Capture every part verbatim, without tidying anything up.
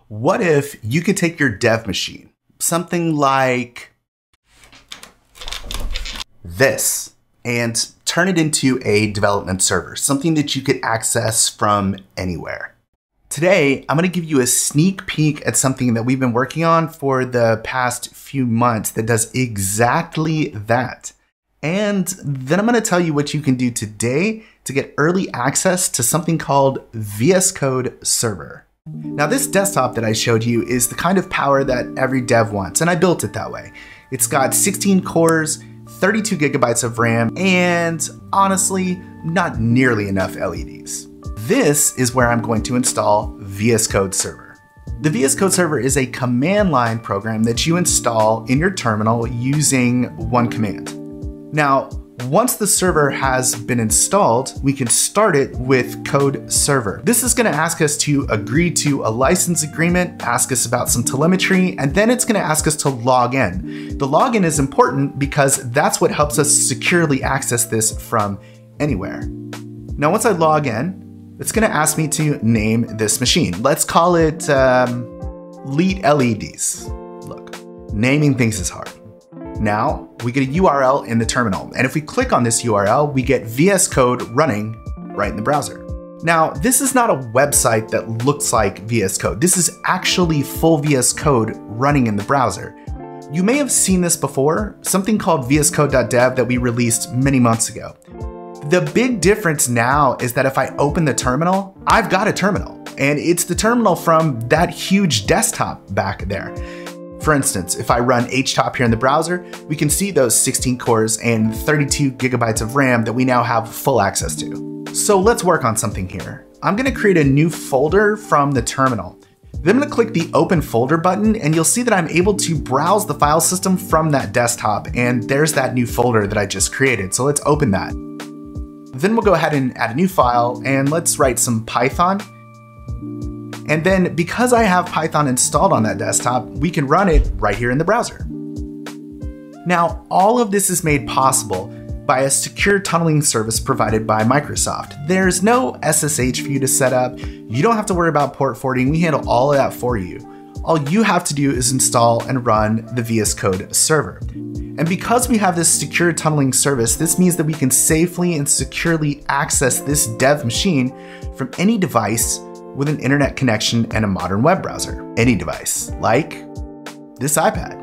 What if you could take your dev machine, something like this, and turn it into a development server, something that you could access from anywhere. Today, I'm going to give you a sneak peek at something that we've been working on for the past few months that does exactly that. And then I'm going to tell you what you can do today to get early access to something called V S Code Server. Now, this desktop that I showed you is the kind of power that every dev wants, and I built it that way. It's got sixteen cores, thirty-two gigabytes of RAM, and honestly, not nearly enough L E Ds. This is where I'm going to install V S Code Server. The V S Code Server is a command line program that you install in your terminal using one command. Now, once the server has been installed, we can start it with code server. This is going to ask us to agree to a license agreement, ask us about some telemetry, and then it's going to ask us to log in. The login is important because that's what helps us securely access this from anywhere. Now, once I log in, it's going to ask me to name this machine. Let's call it um, Lead L E Ds. Look, naming things is hard. Now, we get a U R L in the terminal, and if we click on this U R L, we get V S Code running right in the browser. Now, this is not a website that looks like V S Code. This is actually full V S Code running in the browser. You may have seen this before, something called v s code dot dev that we released many months ago. The big difference now is that if I open the terminal, I've got a terminal, and it's the terminal from that huge desktop back there. For instance, if I run H top here in the browser, we can see those sixteen cores and thirty-two gigabytes of RAM that we now have full access to. So let's work on something here. I'm going to create a new folder from the terminal. Then I'm going to click the open folder button, and you'll see that I'm able to browse the file system from that desktop, and there's that new folder that I just created. So let's open that. Then we'll go ahead and add a new file, and let's write some Python. And then because I have Python installed on that desktop, we can run it right here in the browser. Now, all of this is made possible by a secure tunneling service provided by Microsoft. There's no S S H for you to set up. You don't have to worry about port forwarding. We handle all of that for you. All you have to do is install and run the V S Code server. And because we have this secure tunneling service, this means that we can safely and securely access this dev machine from any device with an internet connection and a modern web browser. Any device, like this iPad.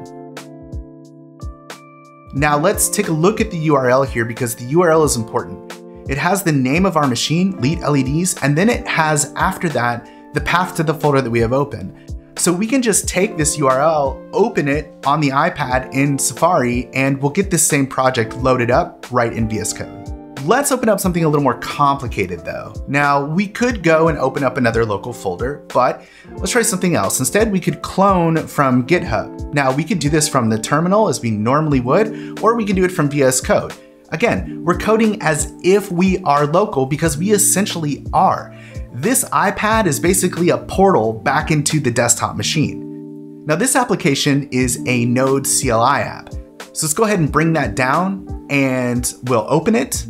Now let's take a look at the U R L here because the U R L is important. It has the name of our machine, Lead L E Ds, and then it has, after that, the path to the folder that we have open. So we can just take this U R L, open it on the iPad in Safari, and we'll get this same project loaded up right in V S Code. Let's open up something a little more complicated though. Now, we could go and open up another local folder, but let's try something else. Instead, we could clone from GitHub. Now, we could do this from the terminal as we normally would, or we can do it from V S Code. Again, we're coding as if we are local because we essentially are. This iPad is basically a portal back into the desktop machine. Now, this application is a Node C L I app. So let's go ahead and bring that down and we'll open it.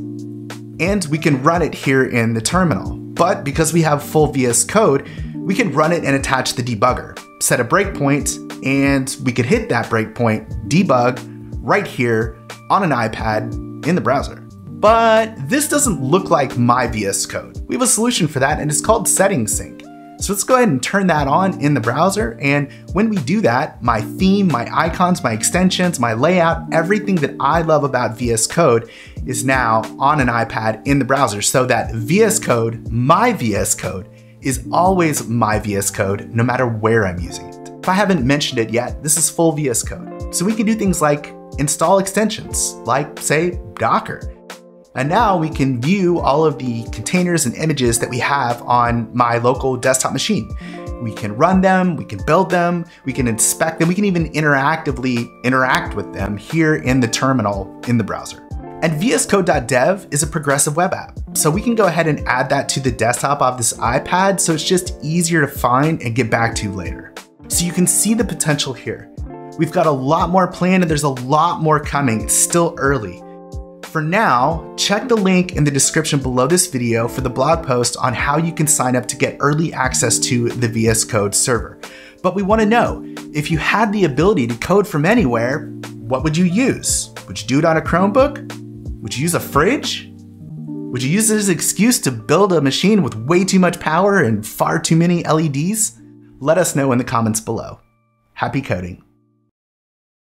And we can run it here in the terminal. But because we have full V S Code, we can run it and attach the debugger, set a breakpoint, and we could hit that breakpoint, debug, right here on an iPad in the browser. But this doesn't look like my V S Code. We have a solution for that, and it's called Settings Sync. So let's go ahead and turn that on in the browser. And when we do that, my theme, my icons, my extensions, my layout, everything that I love about V S Code is now on an iPad in the browser, so that V S Code, my V S Code, is always my V S Code no matter where I'm using it. If I haven't mentioned it yet, this is full V S Code. So we can do things like install extensions, like say Docker. And now we can view all of the containers and images that we have on my local desktop machine. We can run them, we can build them, we can inspect them, we can even interactively interact with them here in the terminal in the browser. And v s code dot dev is a progressive web app. So we can go ahead and add that to the desktop of this iPad so it's just easier to find and get back to later. So you can see the potential here. We've got a lot more planned and there's a lot more coming. It's still early. For now, check the link in the description below this video for the blog post on how you can sign up to get early access to the V S Code server. But we want to know, if you had the ability to code from anywhere, what would you use? Would you do it on a Chromebook? Would you use a fridge? Would you use it as an excuse to build a machine with way too much power and far too many L E Ds? Let us know in the comments below. Happy coding.